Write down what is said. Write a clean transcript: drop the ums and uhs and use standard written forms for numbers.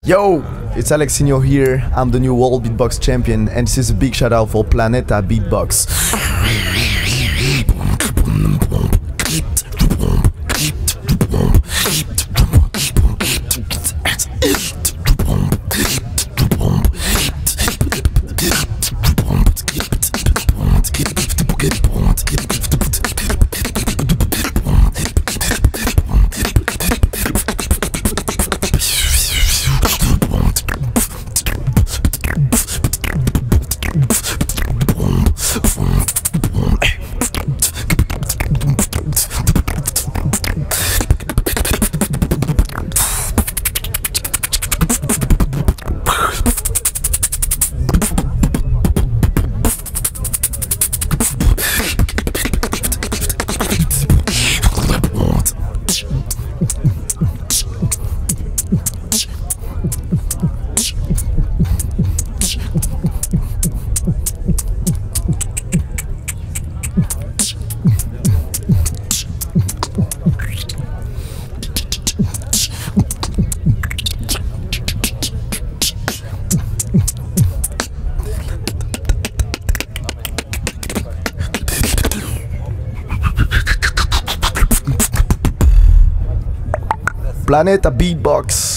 Yo, it's Alexinho here. I'm the new World Beatbox Champion, and this is a big shout out for Planeta Beatbox. Planeta Beatbox.